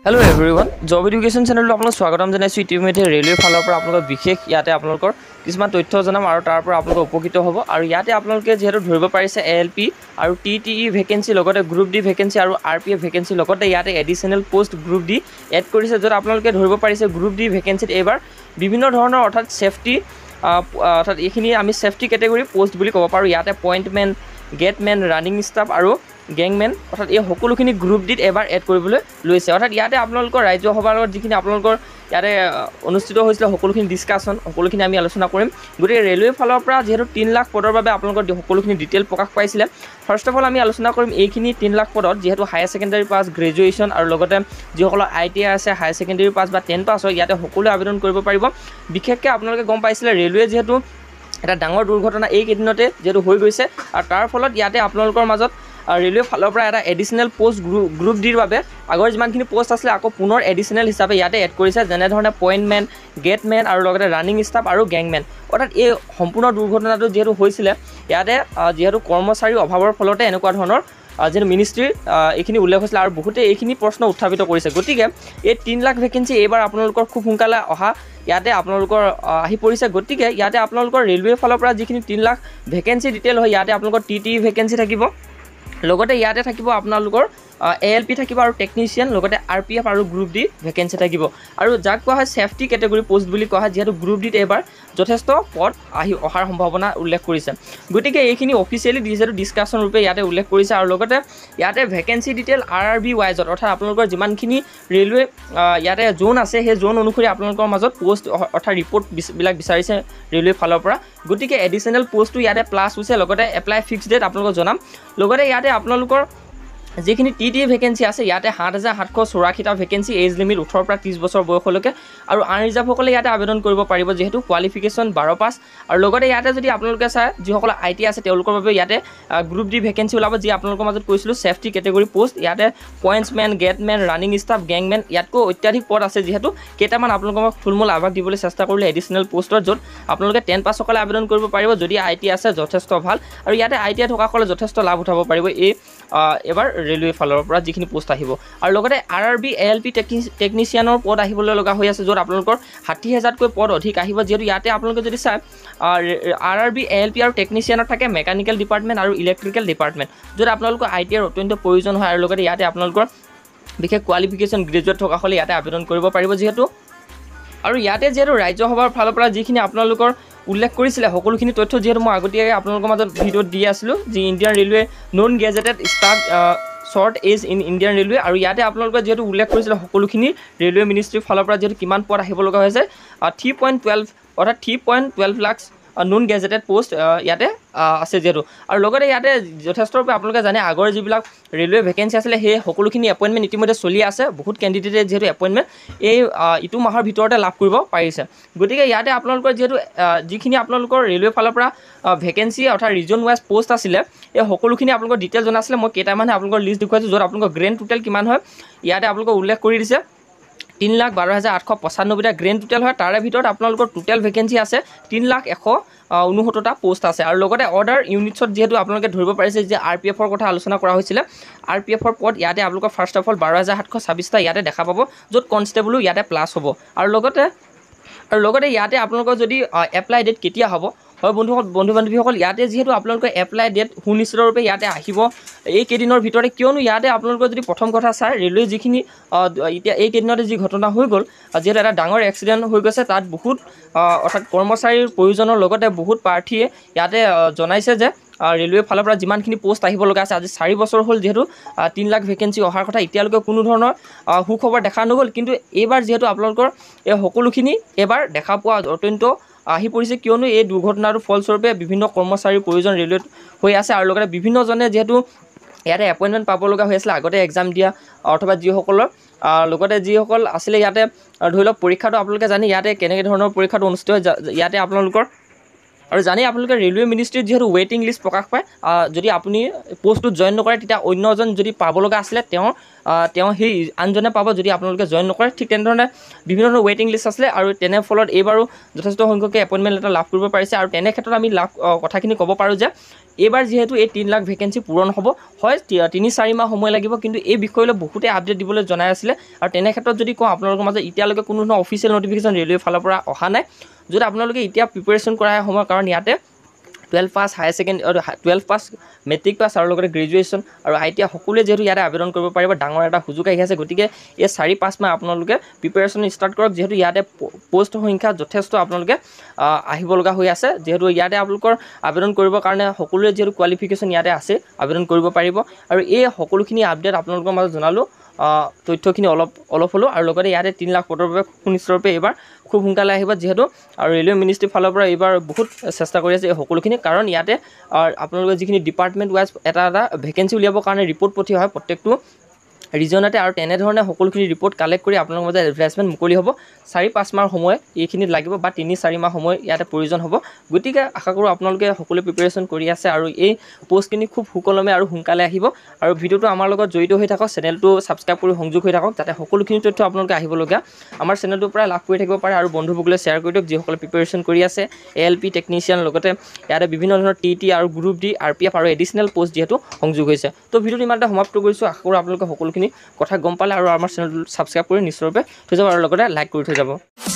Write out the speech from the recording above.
Hello everyone job education channel आपलोक स्वागतम जनाइছো ইতিমধ্যে ৰেলৱে ফালৰ পৰা আপোনালোক বিশেষ ইয়াতে আপোনালোকৰ কিছুমান তথ্য জনাম আৰু তাৰ পৰা আপোনালোক উপকৃত হ'ব আৰু ইয়াতে আপোনালোকে যেহেতু ধৰিব পাৰিছে এএলপি আৰু টিটিই ভেকেন্সি লগতে গ্ৰুপ ডি ভেকেন্সি আৰু আৰপিএফ ভেকেন্সি লগতে ইয়াতে additional post group D add কৰিছে যত আপোনালোকে ধৰিব পাৰিছে গ্ৰুপ ডি ভেকেন্সিত এবাৰ বিভিন্ন ধৰণৰ অৰ্থাৎ সেফটি অৰ্থাৎ এইখিনি আমি সেফটি ক্যাটেগৰী পোষ্ট বুলি ক'ব পাৰো ইয়াতে পইণ্টমেন গেটমেন ৰানিং ষ্টাফ আৰু গেংমেন অৰ্থাৎ এই সকলোখিনি গ্ৰুপ ডিত এবাৰ এড কৰিবলৈ লৈছে অৰ্থাৎ ইয়াতে আপোনালোকৰ ৰাজ্য সভাৰ লগত যিখিনি আপোনালোকৰ ইয়াতে অনুষ্ঠিত হৈছিল সকলোখিনি ডিসকাশন সকলোখিনি আমি আলোচনা কৰিম গতিকে ৰেলৱে ফালৰ পৰা যেহেতু 3 লাখ পদৰ বাবে আপোনালোকৰ সকলোখিনি ডিটেইল প্ৰকাশ পাইছিল ফাৰ্স্ট অফ অল আমি আলোচনা কৰিম এইখিনি 3 লাখ পদত যেহেতু হায়াৰ সেকেন্ডাৰী পাস গ্ৰেজুৱেচন আৰু লগতে যিসকল আইটিআই আছে হায়াৰ সেকেন্ডাৰী পাস বা 10 পাস হয় ইয়াতে সকলো আবেদন কৰিব পাৰিব বিশেষকৈ আপোনালোকে গম পাইছিল ৰেলৱে যেহেতু এটা ডাঙৰ দুৰ্ঘটনা এই কেদিনতে যেহেতু হৈ গৈছে আৰু তাৰ ফলত ইয়াতে আপোনালোকৰ মাজত ৰেলৱে ফালৰ পৰা এটা এডিশনাল পোষ্ট গ্ৰুপ ডিৰ বাবে আগৰ যিমানখিনি পোষ্ট আছিল আকৌ পুনৰ এডিশনাল হিচাপে ইয়াতে এড কৰিছে যেনে ধৰণে পইণ্টমেন গেটমেন আৰু লগতে ৰানিং ষ্টাফ আৰু গেংমেন অৰ্থাৎ এই সম্পূৰ্ণ দুৰ্ঘটনাটো যেহেতু হৈছিল ইয়াতে যেহেতু কৰ্মচাৰীৰ অভাৱৰ ফলতে এনেকুৱা ধৰণৰ যেহেতু মিনিষ্ট্ৰীৰ এইখিনি উল্লেখ হৈছিল আৰু বহুতে এইখিনি প্ৰশ্ন উত্থাপিত কৰিছে গতিকে এই 3 লাখ ভেকেন্সি এইবাৰ আপোনালোকৰ খুব সোনকালে অহা ইয়াতে আপোনালোকৰ আহি পৰিছে গতিকে ইয়াতে আপোনালোকৰ ৰেলৱে ফালৰ পৰা যিখিনি 3 লাখ ভেকেন্সি ডিটেইল হয় ইয়াতে আপোনালোকৰ টিটিই ভেকেন্সি থাকিব লগতে ইয়াতে থাকিব আপোনালোকৰ এএলপি থাকিব আৰু টেকনিশিয়ান লগতে আৰপিএফ আৰু গ্ৰুপ ডি ভেকেন্সি থাকিব আৰু যাক কোৱা হয় সেফটি ক্যাটেগৰী পোষ্ট বুলি কোৱা হয় যেহেতু গ্ৰুপ ডিত এবাৰ যথেষ্ট পদ আহি অহাৰ সম্ভাৱনা উল্লেখ কৰিছে গতিকে এইখিনি অফিচিয়ালি যেহেতু ডিসকাশন ৰূপে ইয়াতে উল্লেখ কৰিছে আৰু লগতে ইয়াতে ভেকেন্সি ডিটেইল আৰআৰবি ওয়াইজত অৰ্থাৎ আপোনালোকৰ যিমানখিনি ৰেলৱে ইয়াতে জোন আছে সেই জোন অনুসৰি আপোনালোকৰ মাজত পোষ্ট অৰ্থাৎ ৰিপৰ্ট বিলাক বিচাৰিছে ৰেলৱে ফালৰ পৰা গতিকে এডিশনাল পোষ্টটো ইয়াতে প্লাস হৈছে লগতে এপ্লাই ফিক্স ডেট আপোনালোকক জনাম লগতে ইয়াতে আপোনালোকৰ যিখিনি টিটিই ভেকেন্সি আছে ইয়াতে 7784টা ভেকেন্সি এজ লিমিট 18 পৰা 30 বছৰ বয়সলৈকে আৰু আনৰিজাৰ্ভ সকলে ইয়াতে আবেদন কৰিব পাৰিব যেহেতু কোৱালিফিকেশন 12 পাস আৰু লগতে ইয়াতে যদি আপোনালোকে চাই যিসকল আইটি আছে তেওঁলোকৰ বাবে ইয়াতে গ্ৰুপ ডি ভেকেন্সি ওলাব যি আপোনালোকৰ মাজত কৈছিলো সেফটি ক্যাটেগৰী পোষ্ট ইয়াতে pointsmen gatemen running staff gangmen ইয়াতকৈ অত্যাধিক পদ আছে যেহেতু কেইটামান আপোনালোকক থুলমূল আভাস দিবলৈ চেষ্টা কৰিলে এডিশনাল পোষ্টৰ য'ত আপোনালোকে 10 পাস সকলে আবেদন কৰিব পাৰিব যদি আইটি আছে যথেষ্ট ভাল আৰু ইয়াতে আইটি থকা সকলে যথেষ্ট লাভ উঠাব পাৰিব এই এবাৰ ৰেলৱে ফালৰ পৰা যিখিনি পোষ্ট আহিব আৰু লগতে আৰআৰবি এএলপি টেকনিশিয়ানৰ পদ আহিবলৈ লগা হৈ আছে য'ত আপোনালোকৰ 60000কৈ পদ অধিক আহিব যেহেতু ইয়াতে আপোনালোকে যদি চাই আৰআৰবি এএলপি আৰু টেকনিশিয়ানৰ থাকে মেকানিকেল ডিপাৰ্টমেন্ট আৰু ইলেক্ট্ৰিকেল ডিপাৰ্টমেন্ট য'ত আপোনালোকৰ আইটিআৰ অত্যন্ত প্ৰয়োজন হয় আৰু লগতে ইয়াতে আপোনালোকৰ বিশেষ কোৱালিফিকেশন গ্ৰেজুৱেট থকা হলে ইয়াতে আবেদন কৰিব পাৰিব যেহেতু আৰু ইয়াতে যেহেতু ৰাজ্য সভাৰ ফালৰ পৰা যিখিনি আপোনালোকৰ উল্লেখ কৰিছিল সকলোখিনি তথ্য যেহেতু মই আগতীয়াকৈ আপোনালোকৰ মাজত ভিডিঅ'ত দি আছিলো যি Indian railway non gazetted staff shortage in Indian railway আৰু ইয়াতে আপোনালোকে যেহেতু উল্লেখ কৰিছিল সকলোখিনি ৰেলৱে মিনিষ্ট্ৰীৰ ফালৰ পৰা যেহেতু কিমান পদ আহিব লগা হৈছে 3.12 অৰ্থাৎ 3.12 লাখ নন গেজেটেড পোষ্ট ইয়াতে আছে যেহেতু আৰু লগতে ইয়াতে যথেষ্ট ৰূপে আপোনালোকে জানে আগৰ যিবিলাক ৰেলৱে ভেকেন্সি আছিলে সেই সকলোখিনি এপইণ্টমেণ্ট ইতিমধ্যে চলি আছে বহুত কেণ্ডিডেটে যেহেতু এপইণ্টমেণ্ট এই ইটো মাহৰ ভিতৰতে লাভ কৰিব পাৰিছে গতিকে ইয়াতে আপোনালোকৰ যেহেতু যিখিনি আপোনালোকৰ ৰেলৱে ফালৰ পৰা ভেকেন্সি অৰ্থাৎ ৰিজন ৱাইজ পোষ্ট আছিলে এই সকলোখিনি আপোনালোকৰ ডিটেইল জনা আছিলে মই কেইটামানে আপোনালোকৰ লিষ্ট দেখুৱাইছোঁ য'ত আপোনালোকৰ গ্ৰেণ্ড টোটেল কিমান হয় ইয়াতে আপোনালোকক উল্লেখ কৰি দিছে 3,12,895টা গ্ৰেণ্ড টোটেল হয় তাৰে ভিতৰত আপোনালোকৰ টোটেল ভেকেন্সি আছে 3,169টা পোষ্ট আছে আৰু লগতে অৰ্ডাৰ ইউনিটছত যেহেতু আপোনালোকে ধৰিব পাৰিছে যে আৰপিএফৰ কথা আলোচনা কৰা হৈছিল আৰপিএফৰ পদ ইয়াতে আপোনালোকৰ ফাৰ্স্ট অফ অল 12,726টা ইয়াতে দেখা পাব য'ত কনষ্টেবলো ইয়াতে প্লাস হ'ব আৰু লগতে ইয়াতে আপোনালোকৰ যদি এপ্লাই ডেট কেতিয়া হ'ব হয় বন্ধু বান্ধৱীসকল ইয়াতে যেহেতু আপোনালোকৰ এপ্লাই ডেট সুনিশ্চিত ৰূপে ইয়াতে আহিব এই কেইদিনৰ ভিতৰতে কিয়নো ইয়াতে আপোনালোকৰ যদি প্ৰথম কথা চাই ৰেলৱে যিখিনি এতিয়া এই কেইদিনতে যি ঘটনা হৈ গ'ল যেহেতু এটা ডাঙৰ এক্সিডেণ্ট হৈ গৈছে তাত বহুত অৰ্থাৎ কৰ্মচাৰীৰ প্ৰয়োজনৰ লগতে বহুত প্ৰাৰ্থীয়ে ইয়াতে জনাইছে যে ৰেলৱে ফালৰ পৰা যিমানখিনি পোষ্ট আহিব লগা আছে আজি 4 বছৰ হ'ল যেহেতু 3 লাখ ভেকেন্সি অহাৰ কথা এতিয়ালৈকে কোনো ধৰণৰ সুখবৰ দেখা নগ'ল কিন্তু এইবাৰ যেহেতু আপোনালোকৰ এই সকলোখিনি এবাৰ দেখা পোৱা অত্যন্ত আহি পৰিছে কিয়নো এই দুৰ্ঘটনাৰ ফলস্বৰূপে বিভিন্ন কৰ্মচাৰীৰ প্ৰয়োজন ৰেলৱেত হৈ আছে আৰু লগতে বিভিন্নজনে যেহেতু ইয়াতে এপইণ্টমেণ্ট পাব লগা হৈ আছিল আগতে এক্সাম দিয়া অথবা যিসকলৰ লগতে যিসকল আছিলে ইয়াতে ধৰি লওক পৰীক্ষাটো আপোনালোকে জানি ইয়াতে কেনেকৈ ধৰণৰ পৰীক্ষাটো অনুষ্ঠিত হয় ইয়াতে আপোনালোকৰ আৰু জানি আপোনালোকে ৰেলৱে মিনিষ্ট্ৰীত যেহেতু ৱেটিং লিষ্ট প্ৰকাশ পায় যদি আপুনি পোষ্টটোত জইন নকৰে তেতিয়া অন্যজন যদি পাব লগা আছিলে তেওঁ তেওঁ সেই আনজনে পাব যদি আপোনালোকে জইন নকৰে। ঠিক তেনেধৰণে বিভিন্ন ধৰণৰ ৱেইটিং লিষ্ট আছিলে আৰু তেনে ফলত এইবাৰো যথেষ্ট সংখ্যকে এপইণ্টমেণ্ট লেটাৰ লাভ কৰিব পাৰিছে। আৰু তেনে ক্ষেত্ৰত আমি কথাখিনি ক'ব পাৰোঁ যে এইবাৰ যিহেতু এই 3 লাখ ভেকেঞ্চি পূৰণ হ'ব, হয় 3-4 মাহ সময় লাগিব, কিন্তু এই বিষয়লৈ বহুতে আপডেট দিবলৈ জনাই আছিলে। আৰু তেনে ক্ষেত্ৰত যদি কওঁ আপোনালোকৰ মাজত এতিয়ালৈকে কোনো ধৰণৰ অফিচিয়েল নটিফিকেশ্যন ৰেলৱেৰ ফালৰ পৰা অহা নাই। যদি আপোনালোকে এতিয়া প্ৰিপেৰেশ্যন কৰা সময়, কাৰণ ইয়াতে 12 pass, higher secondary, 12 pass, matric pass আৰু লগতে গ্ৰেজুৱেশ্যন আৰু ITI সকলোৱে যিহেতু ইয়াতে আবেদন কৰিব পাৰিব, ডাঙৰ এটা সুযোগ আহি আছে। গতিকে এই 4-5 মাহ আপোনালোকে প্ৰিপেৰেশ্যন ষ্টাৰ্ট কৰক, যিহেতু ইয়াতে পোষ্ট সংখ্যা যথেষ্ট আপোনালোকে আহিব লগা হৈ আছে। যিহেতু ইয়াতে আপোনালোকৰ আবেদন কৰিবৰ কাৰণে সকলোৰে যিহেতু কোৱালিফিকেশ্যন ইয়াতে আছে, আবেদন কৰিব পাৰিব। আৰু এই সকলোখিনি আপডেট আপোনালোকৰ মাজত জনালোঁ, তথ্যখিনি অলপ হ'লেও। আৰু লগতে ইয়াতে 3 লাখ পদৰ বাবে সুনিশ্চিতৰূপে এইবাৰ খুব সোনকালে আহিব, যিহেতু আৰু ৰেলৱে মিনিষ্ট্ৰীৰ ফালৰ পৰা এইবাৰ বহুত চেষ্টা কৰি আছে এই সকলোখিনি। কাৰণ ইয়াতে আপোনালোকে যিখিনি ডিপাৰ্টমেণ্ট ৱাইজ এটা ভেকেঞ্চি উলিয়াবৰ কাৰণে ৰিপৰ্ট পঠিওৱা হয় প্ৰত্যেকটো ৰিজনতে, আৰু তেনেধৰণে সকলোখিনি ৰিপৰ্ট কালেক্ট কৰি আপোনালোকৰ মাজত এডভাৰটাইজমেণ্ট মুকলি হ'ব। 4-5 মাহ সময় এইখিনিত লাগিব, বা 3-4 মাহ সময় ইয়াতে প্ৰয়োজন হ'ব। গতিকে আশা কৰোঁ আপোনালোকে সকলোৱে প্ৰিপেৰেশ্যন কৰি আছে আৰু এই পষ্টখিনি খুব সুকলমে আৰু সোনকালে আহিব। আৰু ভিডিঅ'টো আমাৰ লগত জড়িত হৈ থাকক, চেনেলটো ছাবস্ক্ৰাইব কৰি সংযোগ হৈ থাকক, যাতে সকলোখিনি তথ্য আপোনালোকে আহিবলগীয়া আমাৰ চেনেলটোৰ পৰা লাভ কৰি থাকিব পাৰে। আৰু বন্ধুসকলে শ্বেয়াৰ কৰি দিয়ক যিসকলে প্ৰিপেৰেশ্যন কৰি আছে, ALP টেকনিচিয়ান, লগতে ইয়াতে বিভিন্ন ধৰণৰ TT আৰু গ্ৰুপ D, RPF আৰু এডিশ্যনেল পষ্ট যিহেতু সংযোগ হৈছে। তো ভিডিঅ'টো ইমানতে সমাপ্ত কৰিছোঁ। আশা কৰোঁ আপোনালোকে সকলোখিনি কথা গম পালে আৰু আমাৰ চেনেলটো ছাবস্ক্ৰাইব কৰি নিশ্চয়ৰূপে থৈ যাব আৰু লগতে লাইক কৰি থৈ যাব।